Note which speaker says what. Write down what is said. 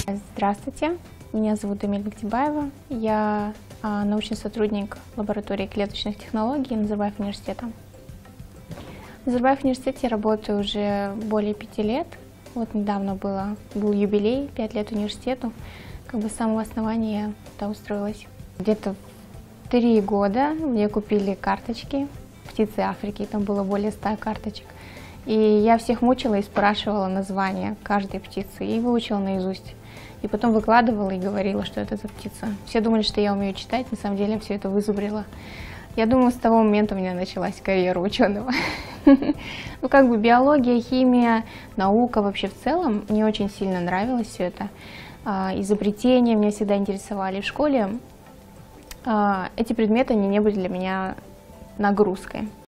Speaker 1: Здравствуйте, меня зовут Эмиль Бектибаева. Я научный сотрудник лаборатории клеточных технологий Назарбаев университета. В Назарбаев университете работаю уже более 5 лет. Вот недавно был юбилей, 5 лет университету. Как бы с самого основания я туда устроилась. Где-то 3 года мне купили карточки птицы Африки, там было более 100 карточек. И я всех мучила и спрашивала название каждой птицы и выучила наизусть. И потом выкладывала и говорила, что это за птица. Все думали, что я умею читать, на самом деле я все это вызубрила. Я думаю, с того момента у меня началась карьера ученого. Ну, как бы биология, химия, наука вообще в целом, мне очень сильно нравилось все это. Изобретения меня всегда интересовали. В школе эти предметы, они не были для меня нагрузкой.